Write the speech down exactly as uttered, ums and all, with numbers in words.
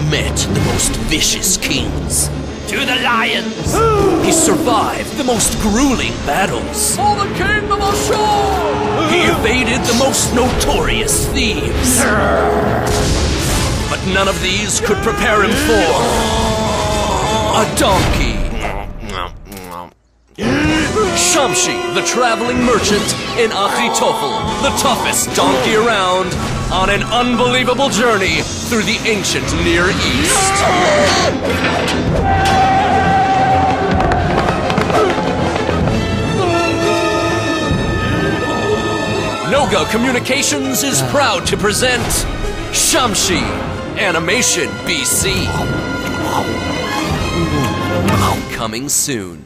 met the most vicious kings. To the lions! He survived the most grueling battles. For the king of Ashur! He evaded the most notorious thieves. But none of these could prepare him for a donkey. Shamshi, the traveling merchant, in Achitofel, the toughest donkey around, on an unbelievable journey through the ancient Near East. Noga Communications is proud to present Shamshi, Animation B C. Coming soon.